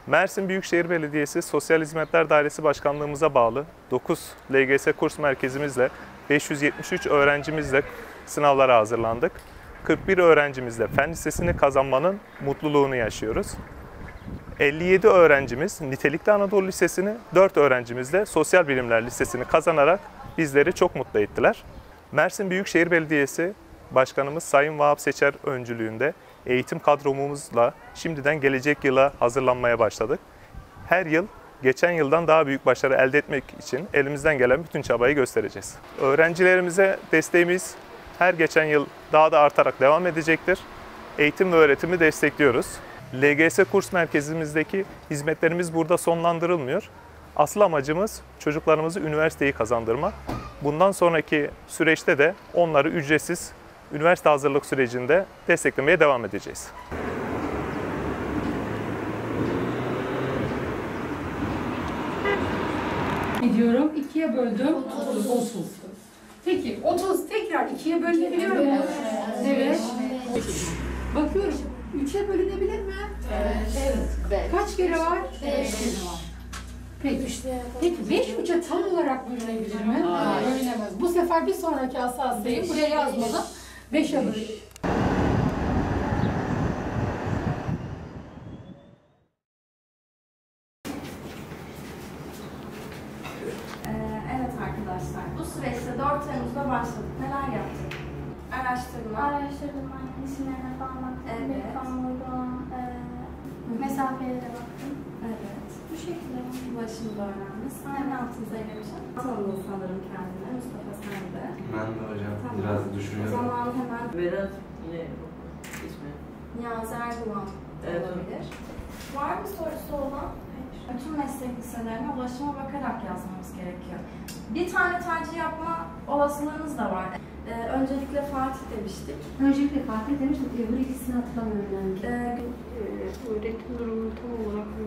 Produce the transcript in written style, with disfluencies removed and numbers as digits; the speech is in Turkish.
Mersin Büyükşehir Belediyesi Sosyal Hizmetler Dairesi Başkanlığımıza bağlı 9 LGS kurs merkezimizle 573 öğrencimizle sınavlara hazırlandık. 41 öğrencimizle Fen Lisesi'ni kazanmanın mutluluğunu yaşıyoruz. 57 öğrencimiz Nitelikli Anadolu Lisesi'ni, 4 öğrencimiz de Sosyal Bilimler Lisesi'ni kazanarak bizleri çok mutlu ettiler. Mersin Büyükşehir Belediyesi Başkanımız Sayın Vahap Seçer öncülüğünde eğitim kadromuzla şimdiden gelecek yıla hazırlanmaya başladık. Her yıl geçen yıldan daha büyük başarı elde etmek için elimizden gelen bütün çabayı göstereceğiz. Öğrencilerimize desteğimiz her geçen yıl daha da artarak devam edecektir. Eğitim ve öğretimi destekliyoruz. LGS kurs merkezimizdeki hizmetlerimiz burada sonlandırılmıyor. Asıl amacımız çocuklarımızı üniversiteyi kazandırmak. Bundan sonraki süreçte de onları ücretsiz üniversite hazırlık sürecinde desteklemeye devam edeceğiz. Gidiyorum. 2'ye böldüm. 30. Peki 30 tekrar 2'ye bölünebiliyor mu? Evet. Bakıyorum. 3'e bölünebilir mi? Evet. Kaç kere var? 5 kere var. Peki 5 3'e tam olarak bölünebilir mi? Bölünemez. Bu sefer bir sonraki hassasiyet'i buraya yazmadan 5'e böl. Evet arkadaşlar, bu süreçte 4 Temmuz'da başladık. Neler yaptık? Araştırdım, isimlerine falan baktım. Evet. Falan uygulama, mesafeye de baktım. Evet. Bu şekilde. Ulaşımda önemli. Sen ne yaptın Zeynep'ciğim? Tanıdın sanırım kendini. Mustafa sen de. Ben de hocam Tamam. biraz O düşünüyorum. zaman hemen Berat yine ismi. Niyazi Erdoğan Evet. olabilir. Var mı sorusu olan? Bütün meslek liselerine ulaşıma bakarak yazmamız gerekiyor. Bir tane tercih yapma olasılığınız da var. Öncelikle Fatih demiştik. Öncelikle Fatih demiştim. Öbür ikisini hatırlamıyorum yani. Öğretim durumunu tam olarak